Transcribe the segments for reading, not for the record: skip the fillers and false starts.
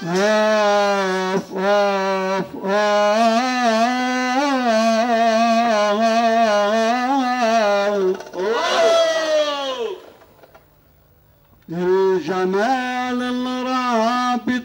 اوف اوف الجمال الرابط،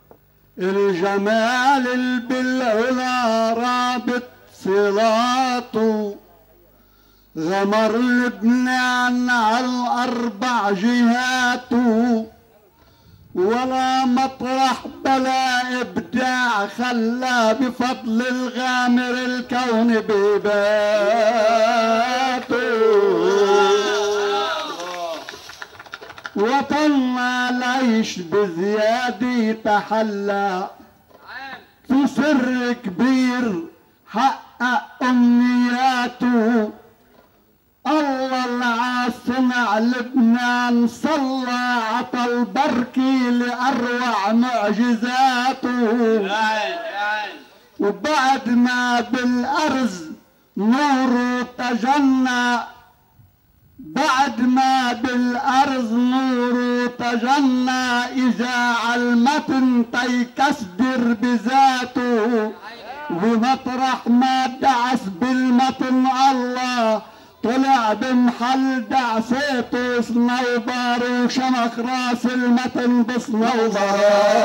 الجمال بالعلا رابط صلاته، غمر لبنان على الأربع جهاته، ولا مطرح بلا إبداع خلى بفضل الغامر الكون بباته. وطننا العيش بزيادة تحلى في سر كبير حقق أمنياته. الله العاصمة لبنان صلى عطى البركة لأروع معجزاته. وبعد ما بالأرز نوره تجنى، بعد ما بالأرض نور تجنى، إجا عالمتن تيكسدر بذاته. ومطرح ما دعس بالمتن الله طلع بمحل دعسيته صنوبر، وشمخ راس المتن بصنوبر.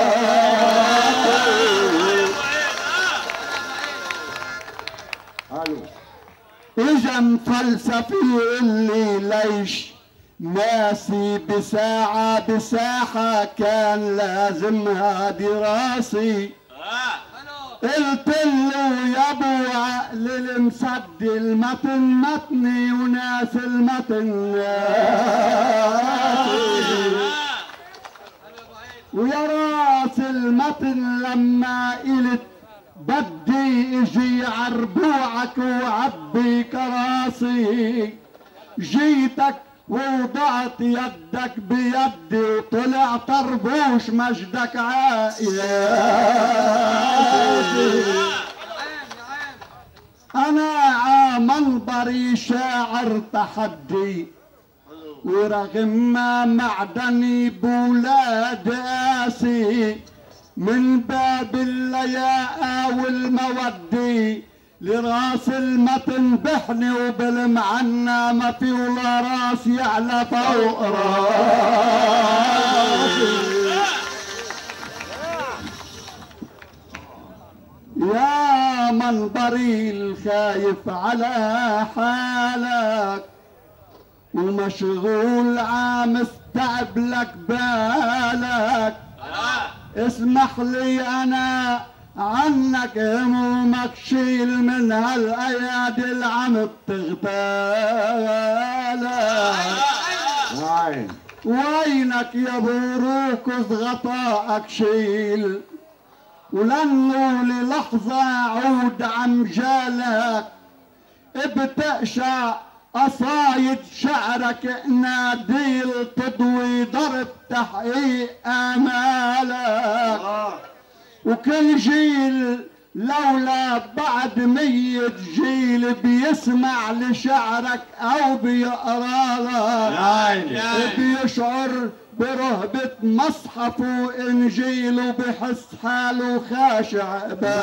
اجا مفلسفي اللي ليش ماسي بساعة بساحة كان لازمها دراسي. قلت له يا ابو عقل المسد المتن متني وناس المتن ناسي. ويا راس المتن لما قلت بدي اجي عربوعك وعبي كراسي، جيتك ووضعت يدك بيدي وطلع طربوش مجدك عائلاتي. انا عمنبري شاعر تحدي، ورغم ما معدني بولاد قاسي، من باب اللياقة والمودة لراس المتن بحني وبالمعنى ما في ولا راس يعلى فوق راسي. يا منبري الخايف على حالك، ومشغول عم استعب لك بالك، اسمح لي انا عنك همومك شيل من هالايادي اللي عم بتغتالك. وينك يا بروكس غطاءك شيل، ولانه للحظة عود عم جالك، بتقشع قصايد شعرك ناديل تضوي ضرب تحقيق آمالك. وكل جيل لولا بعد 100 جيل بيسمع لشعرك او بيقرا لك، بيشعر برهبة مصحف وانجيل وبحس حاله خاشع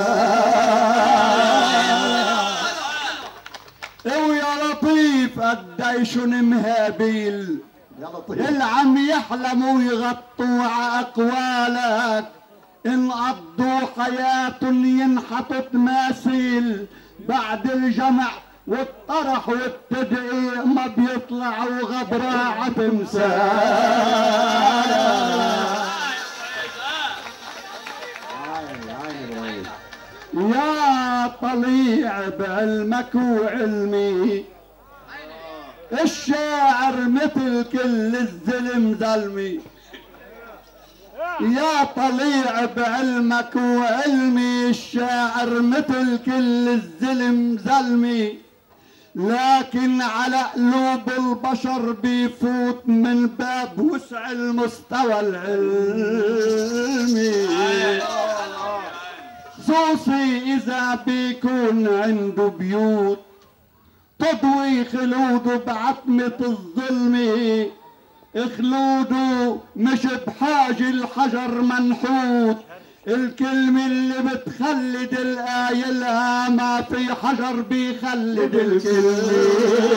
ويا لطيف قديشن مهابيل اللي عم يحلموا ويغطوا ع اقوالك، انقضوا حياة ينحطوا تماثيل بعد الجمع والطرح والتدقيق ما بيطلعوا غبراء تمثال. يا طليع بعلمك وعلمي، الشاعر مثل كل الزلم زلمي. يا طليع بعلمك وعلمي، الشاعر مثل كل الزلم زلمي، لكن على قلوب البشر بيفوت من باب وسع المستوى العلمي. خصوصي إذا بيكون عنده بيوت تضوي خلوده بعتمة الظلم، خلوده مش بحاجة الحجر منحوت، الكلمة اللي بتخلد الآية لها ما في حجر بيخلد الكلمة.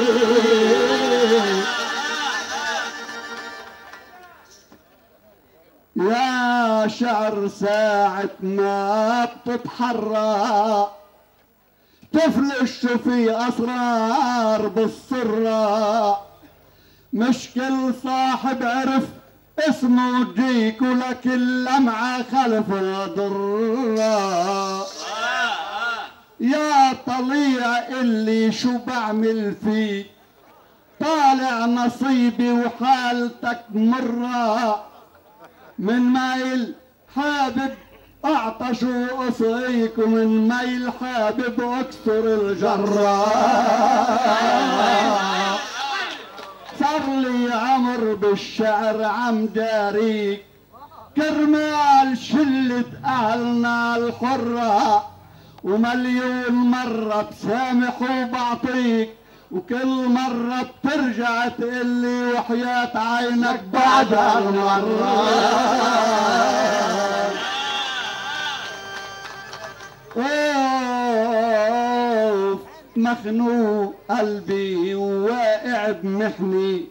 يا شعر ساعة ما بتتحرى تفلش في أسرار بالسرة، مش كل صاحب عرف اسمه جيك ولكن لمعة خلف ضرة. يا طليع اللي شو بعمل فيك، طالع نصيبي وحالتك مرة، من مايل حابب اعطش واصغيك ومن مايل حابب اكسر الجرة. صار لي عمر بالشعر عم جاريك كرمال شلة اهلنا الحرة، ومليون مرة بسامح وبعطيك وكل مرة بترجع تقلي وحياة عينك بعد هالمرة. اوه مخنوق قلبي وواقع بمحني،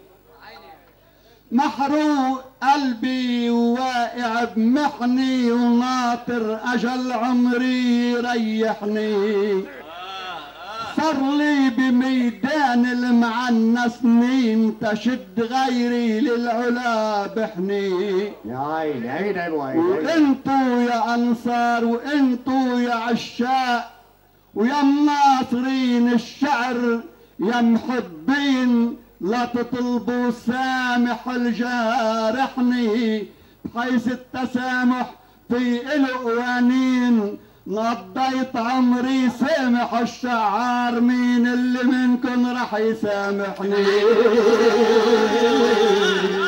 محروق قلبي وواقع بمحني وناطر اجل عمري يريحني. صار لي بميدان المعنى سنين تشد غيري للعلا بحني. يا عيني عيني ابو عيني، وانتو يا انصار وانتو يا عشاق ويا مناصرين الشعر يا محبين، لا تطلبوا سامح الجارحني، بحيث التسامح في إله قوانين. قضيت عمري سامح الشعار، مين اللي منكم رح يسامحني؟